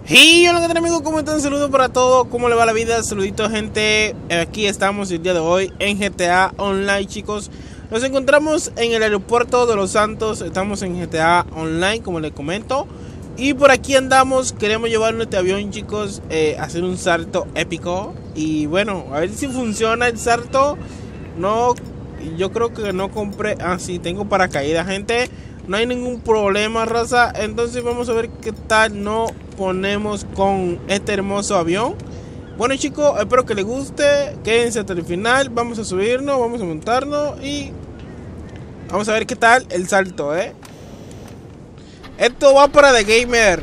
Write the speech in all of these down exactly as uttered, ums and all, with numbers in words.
Y hola, ¿qué tal, amigos? ¿Cómo están? Saludos para todos. ¿Cómo le va la vida? Saluditos, gente. Aquí estamos el día de hoy en G T A Online, chicos. Nos encontramos en el aeropuerto de Los Santos. Estamos en G T A Online, como les comento. Y por aquí andamos. Queremos llevarnos este avión, chicos. Eh, hacer un salto épico. Y bueno, a ver si funciona el salto. No, yo creo que no compré. Ah, sí, tengo paracaídas, gente. No hay ningún problema, raza. Entonces vamos a ver qué tal nos ponemos con este hermoso avión. Bueno, chicos, espero que les guste. Quédense hasta el final. Vamos a subirnos, vamos a montarnos y vamos a ver qué tal el salto, eh. Esto va para The Gamer.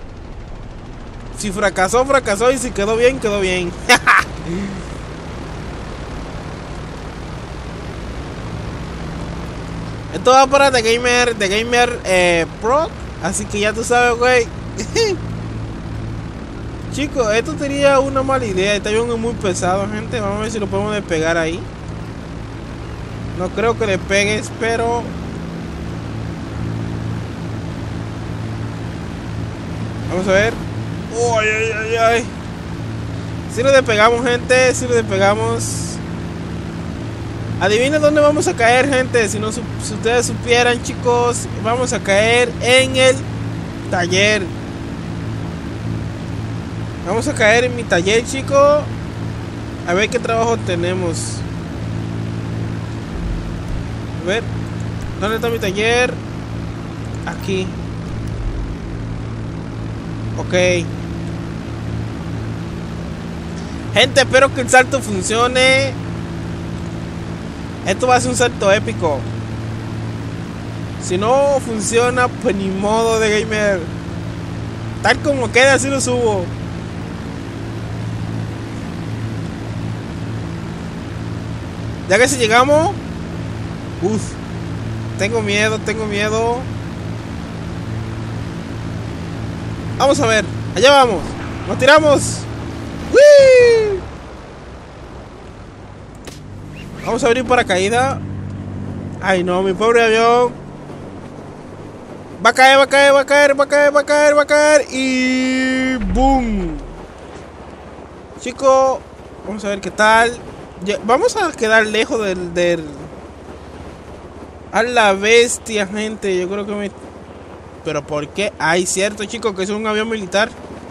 Si fracasó, fracasó. Y si quedó bien, quedó bien. Esto va para The Gamer, The Gamer eh, Pro. Así que ya tú sabes, güey. Chicos, esto sería una mala idea. Este avión es muy pesado, gente. Vamos a ver si lo podemos despegar ahí. No creo que despegues, pero vamos a ver. Oh, ay, ay, ay, ay. Si lo despegamos, gente. Si lo despegamos. Adivinen dónde vamos a caer, gente. Si no, si ustedes supieran, chicos, vamos a caer en el taller. Vamos a caer en mi taller, chicos. A ver qué trabajo tenemos. A ver, ¿dónde está mi taller? Aquí. Ok. Gente, espero que el salto funcione. Esto va a ser un salto épico. Si no funciona, pues ni modo, de Gamer. Tal como queda, así lo subo. Ya que si llegamos. Uf. Tengo miedo, tengo miedo. Vamos a ver. Allá vamos. Nos tiramos. ¡Wii! Vamos a abrir paracaídas. Ay, no, mi pobre avión. Va a caer, va a caer, va a caer, va a caer, va a caer, va a caer. Y boom. Chicos, vamos a ver qué tal. Ya, vamos a quedar lejos del, del... A la bestia, gente. Yo creo que me... Pero ¿por qué? Ay, cierto, chicos, que es un avión militar.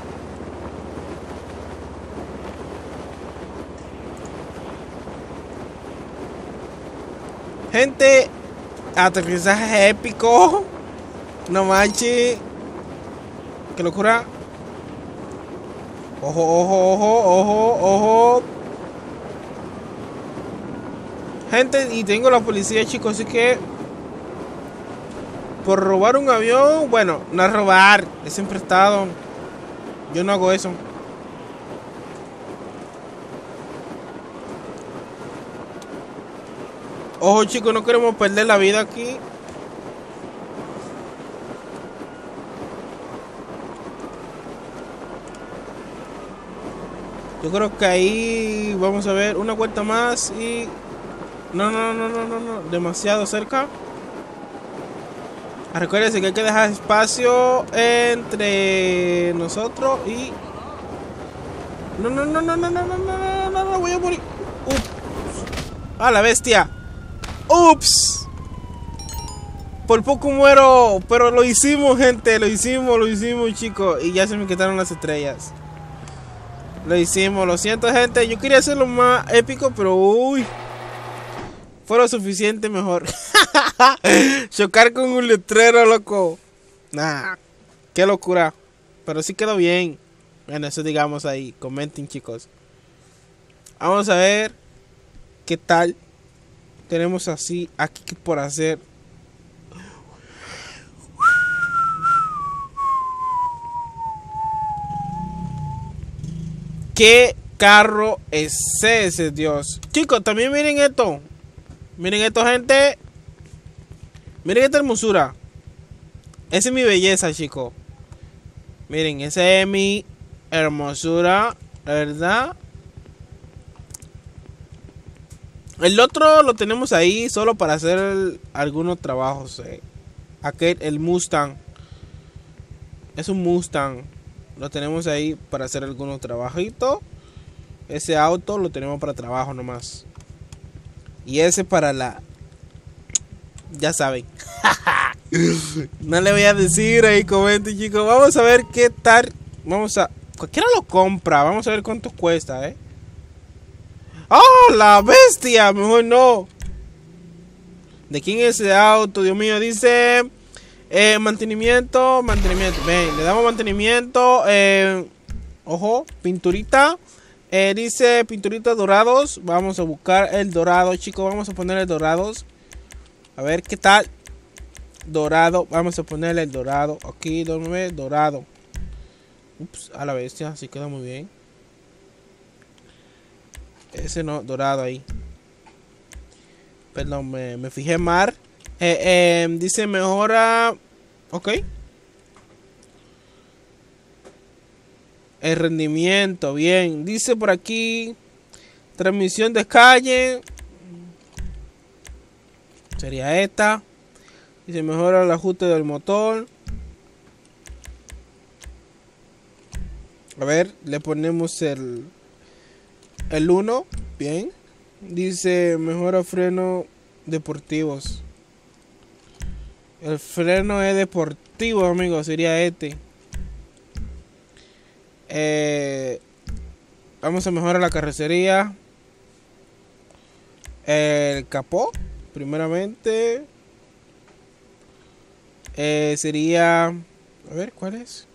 Gente, aterrizaje épico. No manches. Qué locura. Ojo, ojo, ojo, ojo, ojo. Gente, y tengo la policía, chicos, así que por robar un avión, bueno, no es robar, es en prestado. Yo no hago eso. Ojo, chicos, no queremos perder la vida aquí. Yo creo que ahí vamos a ver una vuelta más y... No, no, no, no, no, no, demasiado cerca. Recuérdense que hay que dejar espacio entre nosotros y... No, no, no, no, no, no, no, no, no, no, voy a morir. Ups. A la bestia. Ups. Por poco muero, pero lo hicimos, gente, lo hicimos, lo hicimos, chicos. Y ya se me quitaron las estrellas. Lo hicimos, lo siento, gente. Yo quería hacerlo más épico, pero uy, fue lo suficiente mejor. Chocar con un letrero, loco. Nah, qué locura. Pero sí quedó bien. Bueno, eso digamos ahí. Comenten, chicos. Vamos a ver qué tal. Tenemos así aquí por hacer. ¿Qué carro es ese, Dios? Chicos, también miren esto. Miren esto, gente. Miren esta hermosura. Esa es mi belleza, chicos. Miren, esa es mi hermosura, ¿verdad? El otro lo tenemos ahí solo para hacer el, algunos trabajos. Eh. Aquel, el Mustang. Es un Mustang. Lo tenemos ahí para hacer algunos trabajitos. Ese auto lo tenemos para trabajo nomás. Y ese para la... Ya saben. No le voy a decir ahí, comenten, chicos. Vamos a ver qué tal. Vamos a... Cualquiera lo compra. Vamos a ver cuánto cuesta, eh. ¡Oh, la bestia! Mejor no. ¿De quién es ese auto? Dios mío, dice... Eh, mantenimiento, mantenimiento. Ven, le damos mantenimiento. Eh, ojo, pinturita. Eh, dice pinturita dorados. Vamos a buscar el dorado, chicos. Vamos a poner el dorados. A ver qué tal. Dorado. Vamos a ponerle el dorado. Aquí, donde dorado. Ups, a la bestia. Así queda muy bien. Ese no, dorado ahí. Perdón, me, me fijé mal. Eh, eh, dice mejora. Ok. El rendimiento, bien. Dice por aquí transmisión de calle. Sería esta. Dice mejora el ajuste del motor. A ver, le ponemos el el uno. Bien. Dice mejora freno deportivos. El freno es deportivo, amigos. Sería este. Eh, vamos a mejorar la carrocería. El capó, primeramente. Eh, sería... A ver, ¿cuál es?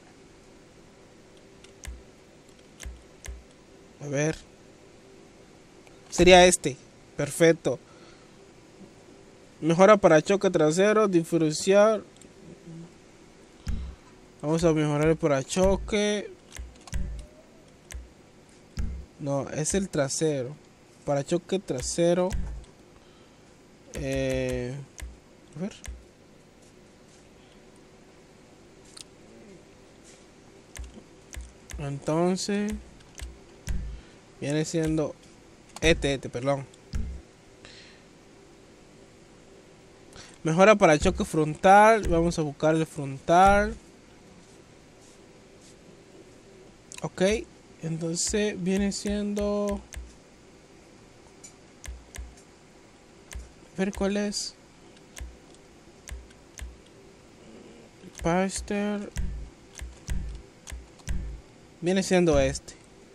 A ver. Sería este. Perfecto. Mejora para choque trasero, diferencial. Vamos a mejorar el parachoque. No, es el trasero. Parachoque trasero. Eh, a ver. Entonces viene siendo este, este, perdón. Mejora para choque frontal. Vamos a buscar el frontal. Ok. Entonces viene siendo... A ver cuál es. Paster. Viene siendo este.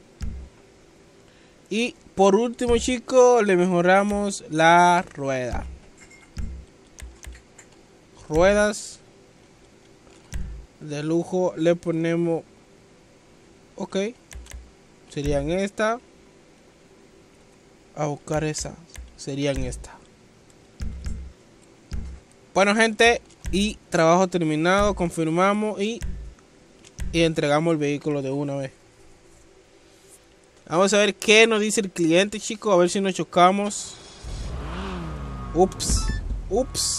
Y por último, chicos, le mejoramos la rueda. Ruedas de lujo le ponemos. Ok. Serían esta. A buscar esa. Serían esta. Bueno, gente. Y trabajo terminado. Confirmamos y, y entregamos el vehículo de una vez. Vamos a ver qué nos dice el cliente, chicos. A ver si nos chocamos. Ups. Ups.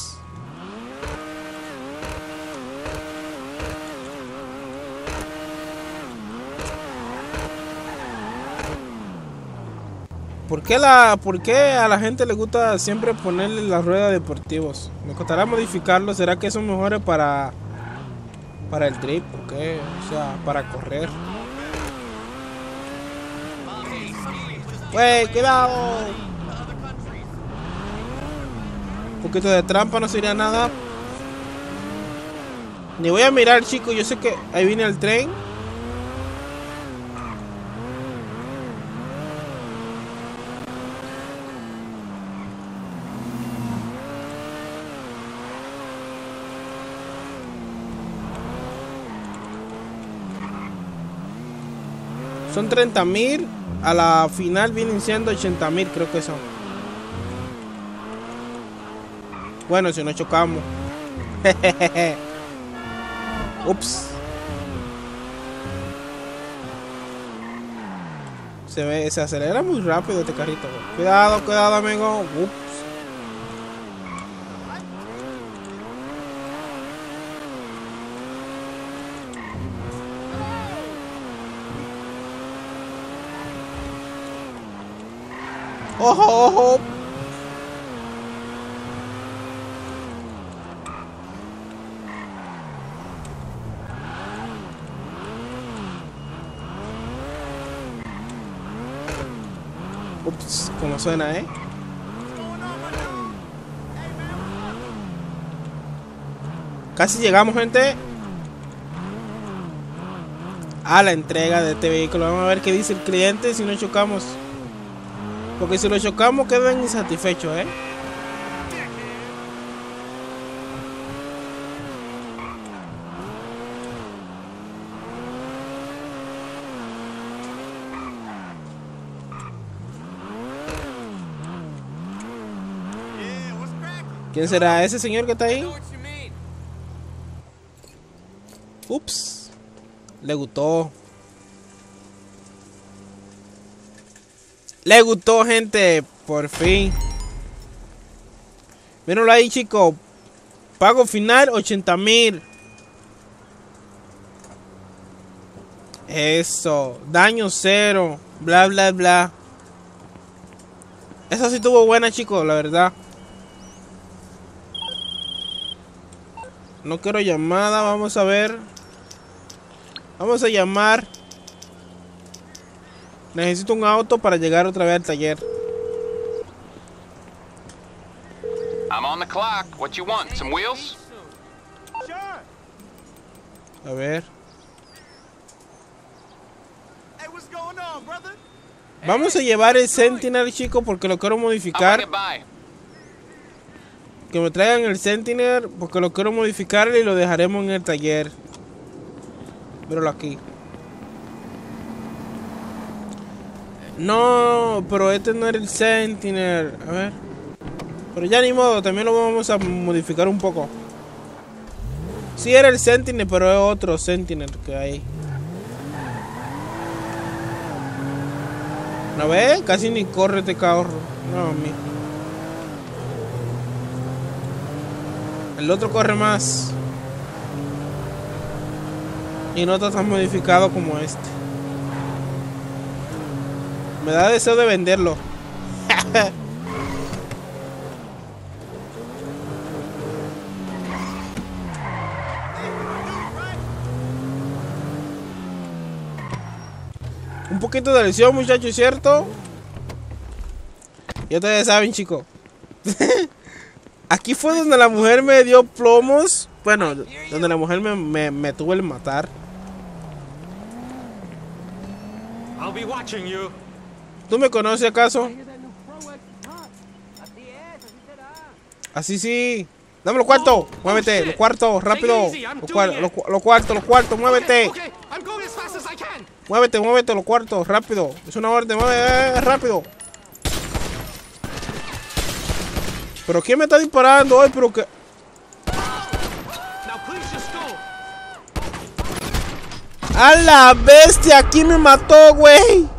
¿Por qué, la, ¿Por qué a la gente le gusta siempre ponerle las ruedas deportivas? Me costará modificarlo. ¿Será que son mejores para para el drip? ¿O qué? O sea, para correr. ¡Wey, cuidado! Un poquito de trampa no sería nada. Ni voy a mirar, chicos. Yo sé que ahí viene el tren. Son treinta mil. A la final vienen siendo ochenta mil, creo que son. Bueno, si no chocamos. Ups. Se ve, se acelera muy rápido este carrito. Cuidado, cuidado, amigo. Ups. Ojo, ojo. Ups, como suena, ¿eh? Casi llegamos, gente, a la entrega de este vehículo. Vamos a ver qué dice el cliente si no chocamos. Porque si lo chocamos quedan insatisfechos, ¿eh? ¿Quién será ese señor que está ahí? Ups. Le gustó. Le gustó, gente. Por fin. Mírenlo ahí, chicos. Pago final ochenta mil. Eso. Daño cero. Bla, bla, bla. Esa sí estuvo buena, chicos, la verdad. No quiero llamada. Vamos a ver. Vamos a llamar. Necesito un auto para llegar otra vez al taller. I'm on the clock. What you want? Some wheels? A ver. Vamos a llevar el Sentinel, chico, porque lo quiero modificar. Que me traigan el Sentinel porque lo quiero modificar y lo dejaremos en el taller. Míralo aquí. No, pero este no era el Sentinel. A ver. Pero ya ni modo, también lo vamos a modificar un poco. Sí era el Sentinel, pero es otro Sentinel que hay. ¿No ves? Casi ni corre este carro. No, mi. El otro corre más. Y no está tan modificado como este. Me da deseo de venderlo. Un poquito de lesión, muchachos, ¿cierto? Ya ustedes saben, chicos. Aquí fue donde la mujer me dio plomos. Bueno, donde la mujer me, me, me tuvo el matar. ¿Tú me conoces acaso? Así sí. Dame los cuartos. Muévete. Los cuartos. Rápido. Los, cuar los, los cuartos. Los cuartos. Muévete. Muévete. Muévete. Los cuartos. Rápido. Es una orden. Muévete. Rápido. ¿Pero quién me está disparando hoy? ¿Pero qué? ¡A la bestia! ¡Aquí me mató, güey!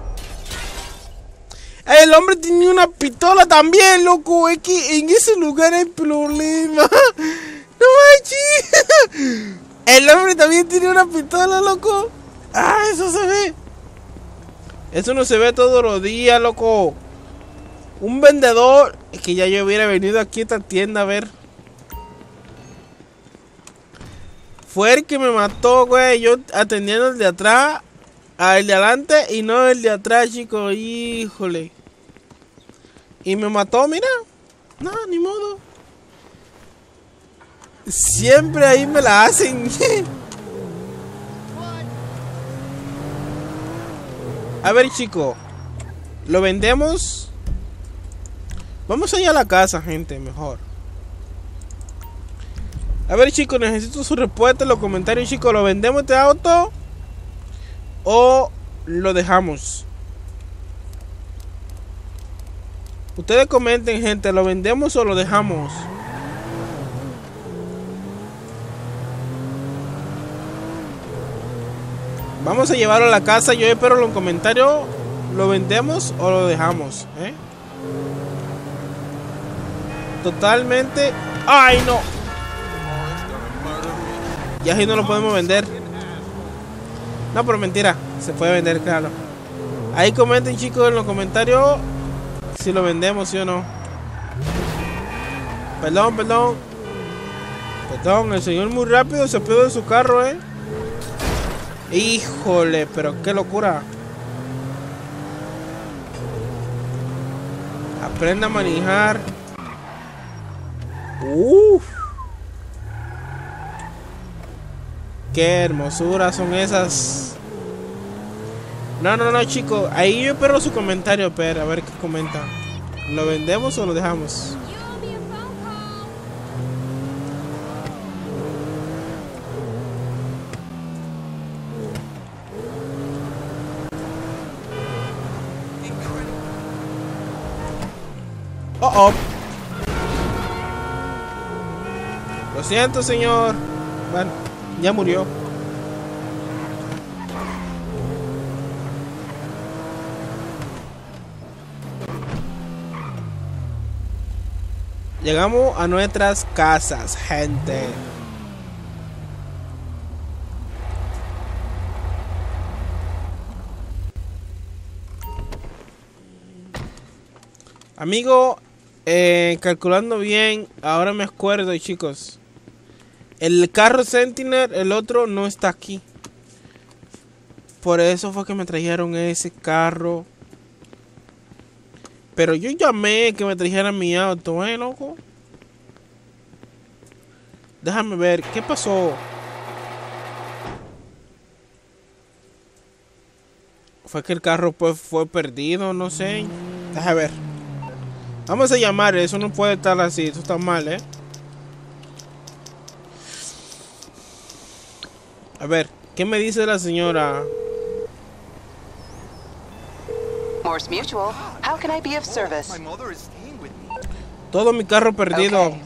El hombre tenía una pistola también, loco. Es que en ese lugar hay problema. ¡No manches! El hombre también tiene una pistola, loco. ¡Ah, eso se ve! Eso no se ve todos los días, loco. Un vendedor. Es que ya yo hubiera venido aquí a esta tienda a ver. Fue el que me mató, güey. Yo atendiendo el de atrás, al de adelante y no el de atrás, chicos. Híjole. Y me mató, mira. No, ni modo. Siempre ahí me la hacen. A ver, chicos. ¿Lo vendemos? Vamos allá a la casa, gente, mejor. A ver, chicos, necesito su respuesta en los comentarios, chicos. ¿Lo vendemos este auto o lo dejamos? Ustedes comenten, gente. ¿Lo vendemos o lo dejamos? Vamos a llevarlo a la casa. Yo espero en los comentarios. ¿Lo vendemos o lo dejamos? ¿Eh? Totalmente. ¡Ay, no! Ya así no lo podemos vender. No, pero mentira. Se puede vender, claro. Ahí comenten, chicos, en los comentarios si lo vendemos, sí o no. Perdón, perdón. Perdón, el señor muy rápido se pierde de su carro, eh. Híjole, pero qué locura. Aprenda a manejar. Uf. Qué hermosuras son esas. No, no, no, chicos. Ahí yo espero su comentario, pero a ver qué comentan. ¿Lo vendemos o lo dejamos? Oh, oh. Lo siento, señor. Bueno, ya murió. Llegamos a nuestras casas, gente. Amigo, eh, calculando bien, ahora me acuerdo, chicos. El carro Sentinel, el otro, no está aquí. Por eso fue que me trajeron ese carro. Pero yo llamé que me trajeran mi auto, ¿eh, loco? Déjame ver, ¿qué pasó? Fue que el carro pues fue perdido, no sé. Déjame ver. Vamos a llamar, eso no puede estar así, eso está mal, ¿eh? A ver, ¿qué me dice la señora? Morse Mutual, how can I be of service? Todo mi carro perdido. Okay.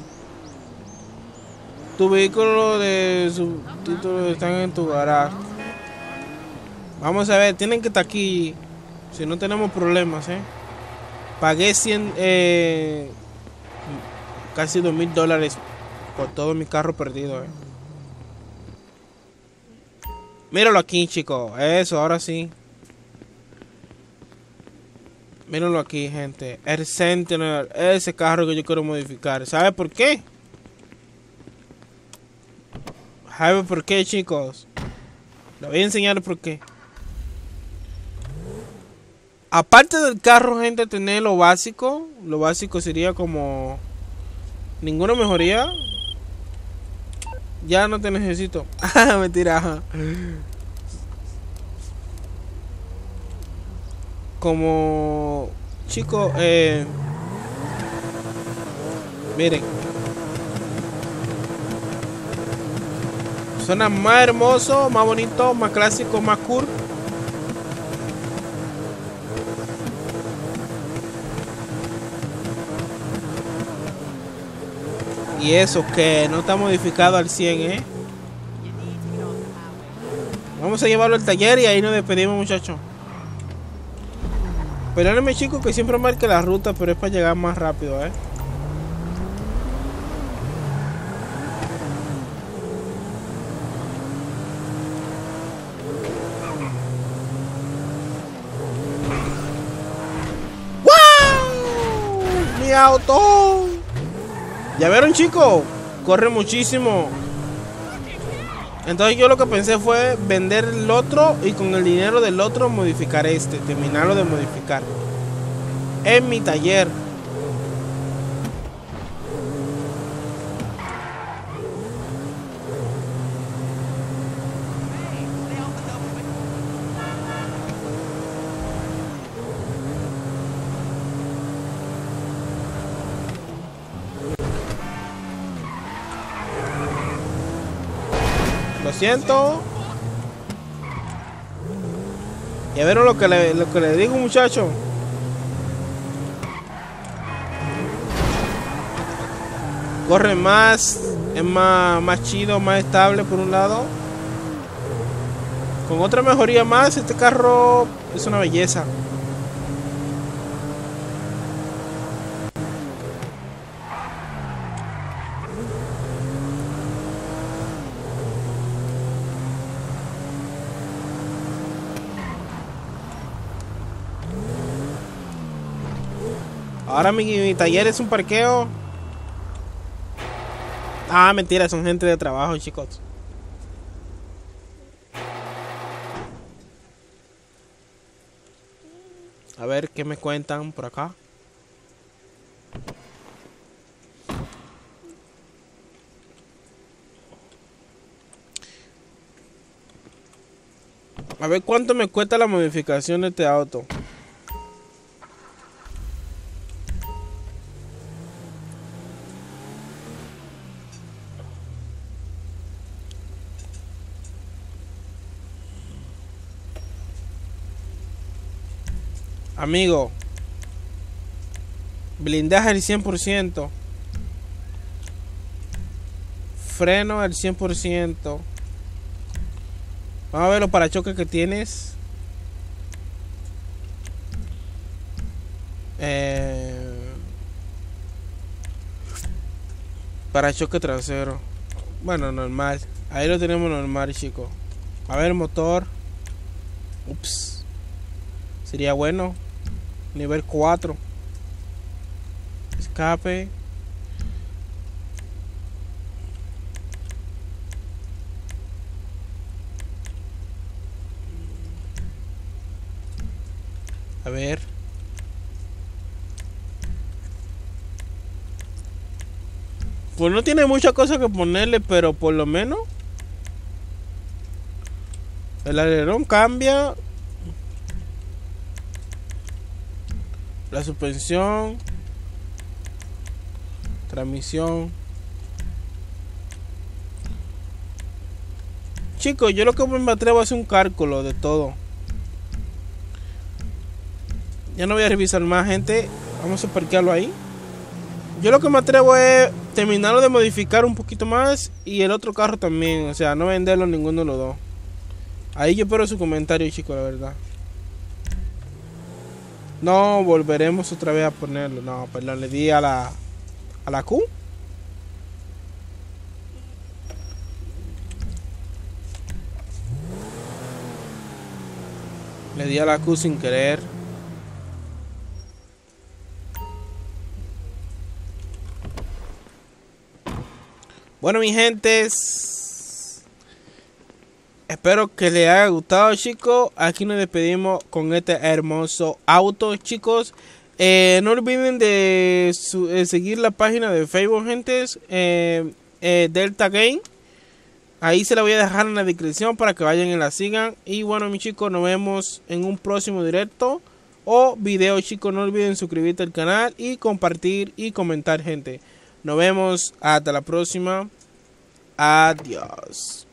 Tu vehículo de su título están en tu garaje. Vamos a ver, tienen que estar aquí. Si no tenemos problemas, ¿eh? Pagué cien, eh, casi dos mil dólares por todo mi carro perdido, ¿eh? Míralo aquí, chicos. Eso, ahora sí. Mírenlo aquí, gente. El Sentinel, ese carro que yo quiero modificar. ¿Sabe por qué? ¿Sabe por qué, chicos? Le voy a enseñar por qué. Aparte del carro, gente, tener lo básico. Lo básico sería como... ninguna mejoría. Ya no te necesito. Ah, mentira. Como... chicos, eh... miren. Suena más hermoso, más bonito, más clásico, más cool. Y eso que no está modificado al cien, ¿eh? Vamos a llevarlo al taller y ahí nos despedimos, muchachos. Perdónenme, chicos, que siempre marque la ruta, pero es para llegar más rápido, ¿eh? ¡Wow! ¡Mi auto! ¿Ya vieron, chicos? Corre muchísimo. Entonces yo lo que pensé fue vender el otro y con el dinero del otro modificar este, terminarlo de modificar en mi taller. Lo siento. Ya vieron lo que le, lo que le digo, muchacho. Corre más, es más, más chido, más estable por un lado. Con otra mejoría más, este carro es una belleza. Ahora mi, mi taller es un parqueo. Ah, mentira, son gente de trabajo, chicos. A ver qué me cuentan por acá. A ver cuánto me cuesta la modificación de este auto. Amigo, blindaje al cien por ciento, freno al cien por ciento. Vamos a ver los parachoques que tienes. eh, Parachoque trasero, bueno, normal. Ahí lo tenemos normal, chicos. A ver, motor. Ups, sería bueno. Nivel cuatro. Escape. A ver. Pues no tiene muchas cosas que ponerle, pero por lo menos el alerón cambia. La suspensión, transmisión. Chicos, yo lo que me atrevo a hacer un cálculo de todo. Ya no voy a revisar más, gente. Vamos a parquearlo ahí. Yo lo que me atrevo es terminarlo de modificar un poquito más. Y el otro carro también. O sea, no venderlo ninguno de los dos. Ahí yo espero su comentario, chicos, la verdad. No, volveremos otra vez a ponerlo. No, perdón, le di a la a la Q. Le di a la Q sin querer. Bueno, mi gentes, espero que les haya gustado, chicos. Aquí nos despedimos con este hermoso auto, chicos. Eh, no olviden de, su, de seguir la página de Facebook, gentes. Eh, eh, Delta Game. Ahí se la voy a dejar en la descripción para que vayan y la sigan. Y bueno, mis chicos, nos vemos en un próximo directo o video, chicos. No olviden suscribirte al canal y compartir y comentar, gente. Nos vemos hasta la próxima. Adiós.